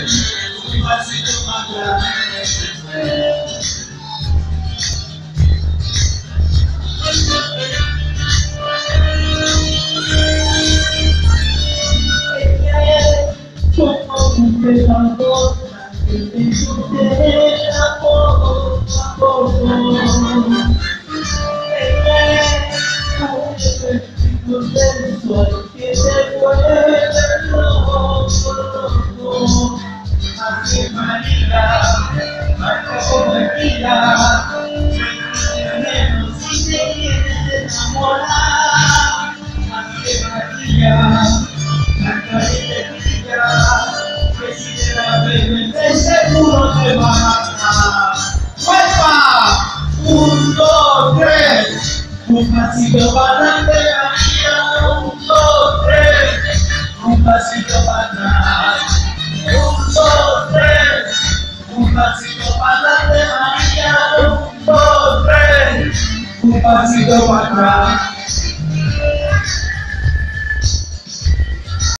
un pasito para atrás. Como un amor, que te supera poco a poco. Un sensual que te vuelve loco. Así es María, marca como tequila, si te quieres enamorar. Así es María, marca de tequila, que si te la bebes de seguro te va a matar. ¡Huepa! 1, 2, 3. Un pasito para adelante, María, 1, 2, 3. Un pasito para atrás, 1, 2, 3. Un pasito para adelante, María, 1, 2, 3. Un pasito para atrás.